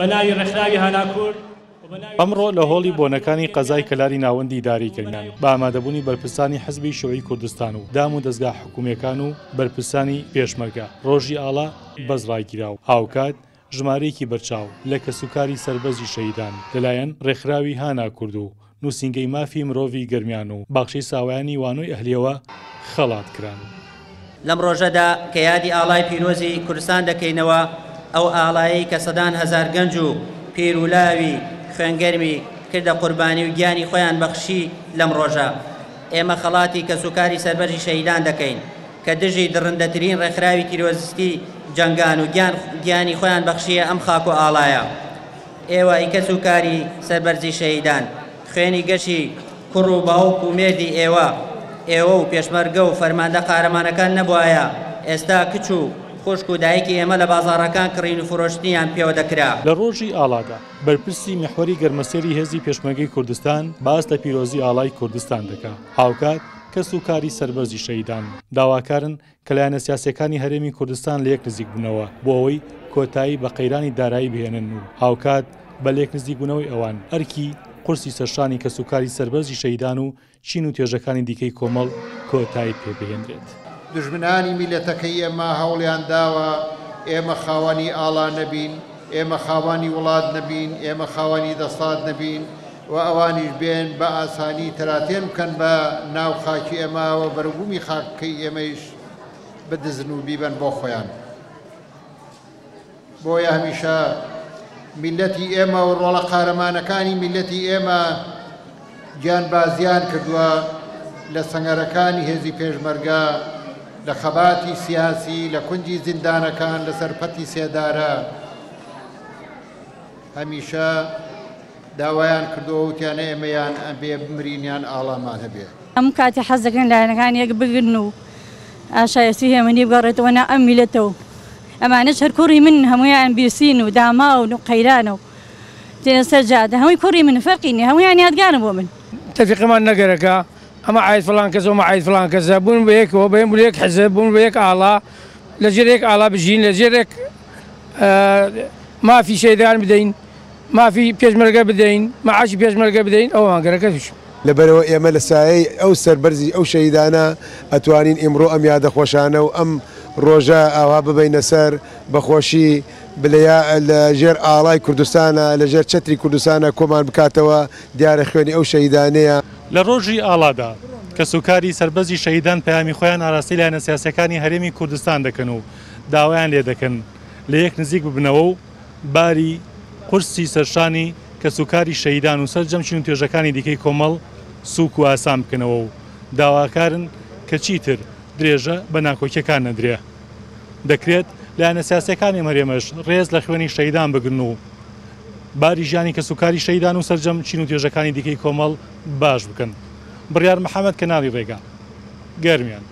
بەناوی ڕێکخراوی هاناکورد ئەمڕۆ لە هۆڵی بۆنەکانی قەزای کەلاری ناوەندی داریکردنان بە ئامادەبوونی بەرپرسانی حزبی شۆعی کوردستان و دام و دەستگا حکوومیەکان و بەرپرسانی پێشمەرگە ڕۆژی ئاڵا بەزڕایگیراو هاوکات ژمارەیەکی بەرچاو لە کەسوکاری سەربەرزی شەهیدان لەلایەن ڕێکخراوی هاناکورد و نووسینگەی مافی مرۆڤی گرمیان و باخشەی ساوایانی وانۆی ئەهلیەوە خەڵات کران. لەم ڕۆژەدا کە یادی ئاڵای پیرۆزی کوردستان دەکەینەوە ئەو ئاڵایی کە سەدان هەزار گەنج و پیر و لاوی خوێنگەرمی کردە قوربانی و گیانی خۆیان بەخشی لەم ڕۆژە. ئێمە خەڵاتی کەسوکاری سەربەرزی شەهیدان دەکەین کە دژی درڕندەترین ڕێکخراوی تیرۆریستی جەنگان و گیانی خۆیان بەخشیە ئەم خاک و ئاڵایە. ئێوە ئەی کەسوکاری سەربەرزی شەهیدان خوێنی گەشی کوڕ و باوک و مێردی ئێوە و پێشمەرگە و فەرماندە قارەمانەکان نەبووایە ئێستا کچ و خوشک و دایکی ئێمە لە بازاڕەکان کڕین و فرۆشتنیان پێوە دەکرا. لە ڕۆژی ئاڵادا بەرپرسی میحوەری گەرمەسێری هێزی پێشمەرگەی کوردستان باس لە پیرۆزی ئاڵای کوردستان دەکات. هاوکات کەسوکاری سەربەرزی شەهیدان داواکارن کە لایەنە سیاسەکانی هەرێمی کوردستان لە یەک نزیک بوونەوە بۆ ئەوەی کۆتایی بە قەیرانی دارایی بهێنن و هاوکات بە لێک نزیک بوونەوەی ئەوان ئەرکی قورسی سەرشانی کەسوکاری سەربەرزی شەهیدان و چین و توێژەکانی دیکەی کۆمەڵ کۆتایی پێبهێنرێت. دژمنانی میلەتەکەی ئێمە هەوڵیان داوە ئێمە خاوەنی ئاڵا نەبین، ئێمە خاوەنی وڵات نەبین، ئێمە خاوەنی دەسەڵات نەبین و ئەوانیش بێن بە ئاسانی تەراتێن بکەن بە ناو خاکی ئێمەوە بەرەبوومی خاکەی ئێمەیش بدزن و بیبەن بۆ خۆیان. بۆیە هەمیشە میلەتی ئێمە و ڕۆڵە قارەمانەکانی میلەتی ئێمە گیانبازیان کردووە لە سەنگەرەکانی هێزی پێشمەرگە لە خەباتی سیاسی لە کونجی زیندانەکان لە سەرپەتی سێدارە هەمیشە داوایان کردووە وتیانە ئێمەیان ئەبێ بمرینیان ئاڵامان هەبێ. ئەم کاتی حەز دەکەن لایەنەکان یەک بگرن و ئاشایەتی هێمنی بگەڕێتەوە ناو ئەم میلەتەوە. ئەمانە هەر کوڕی من هەموویان بیرسین و داما و قەیرانە و تێنە سەر جادە هەمووی کوڕی من فەرقی نییە هەموویان یادگارن بۆ من. تەفیقمان نەگەرەکە ئەمە عید فلان کەس و عید فلان کەسە بوون بە یەکەوە بەێن بوو یەک حزب بوون بە یەک ئاڵا لە ژێرێک ئاڵا بژین لە ژێرێک مافی شەیدان بدەین مافی پێشمەرگە بدەین مەعاشی پێشمەرگە بدەین ئەومان گەرەکە توش. لەبەرەوە ئێمە لە سایەی ئەو سەربەرزی ئەو شەهیدانە ئەتوانین ئیمڕۆ ئەم یادە خۆشانە و ئەم ڕۆژە ئاوا ببینە سەر بەخۆشی بلەیە لە ژێر ئاڵای کوردستانە لە ژێر چەتری کوردستانە کۆمان بکاتەوە دیارە خوێنی ئەو شەهیدانەیە. لە ڕۆژی ئاڵادا کەسوکاری سەربەرزی شەهیدان پەیامی خۆیان ئاراستی لایەنە سیاسەکانی هەرێمی کوردستان دەکەن و داوایان لێ دەکەن لە یەک نزیک ببنەوە و باری قورسی سەرشانی کەسوکاری شەهیدان و سەرجەم چین و توێژەکانی دیکەی کۆمەڵ سووک و ئاسان بکەنەوە و داواکارن کە چیتر درێژە بە ناکۆکیەکان نەدرێ. دەکرێت لایەنە سیاسەکانی هەرێمەش ڕێز لە خوێنی شەهیدان بگرن و باری ژیانی کەسوکاری شەهیدان و سەرجەم چین و توێژەکانی دیکەی کۆمەڵ باش بکەن. بڕیار محەممەد کەناڵی ڕێگا گەرمیان.